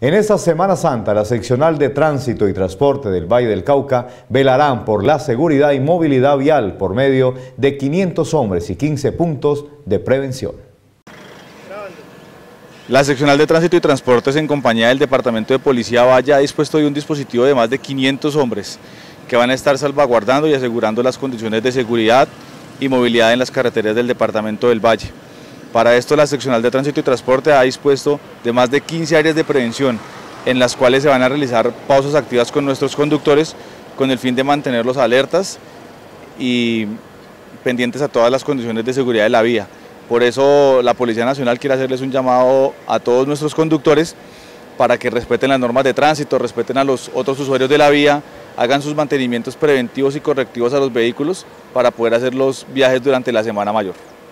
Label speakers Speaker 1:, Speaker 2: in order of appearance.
Speaker 1: En esta Semana Santa, la seccional de Tránsito y Transporte del Valle del Cauca velarán por la seguridad y movilidad vial por medio de 500 hombres y 15 puntos de prevención.
Speaker 2: La seccional de Tránsito y Transportes, en compañía del Departamento de Policía Valle, ha dispuesto hoy un dispositivo de más de 500 hombres que van a estar salvaguardando y asegurando las condiciones de seguridad y movilidad en las carreteras del Departamento del Valle. Para esto, la seccional de Tránsito y Transporte ha dispuesto de más de 15 áreas de prevención en las cuales se van a realizar pausas activas con nuestros conductores con el fin de mantenerlos alertas y pendientes a todas las condiciones de seguridad de la vía. Por eso la Policía Nacional quiere hacerles un llamado a todos nuestros conductores para que respeten las normas de tránsito, respeten a los otros usuarios de la vía, hagan sus mantenimientos preventivos y correctivos a los vehículos para poder hacer los viajes durante la Semana Mayor.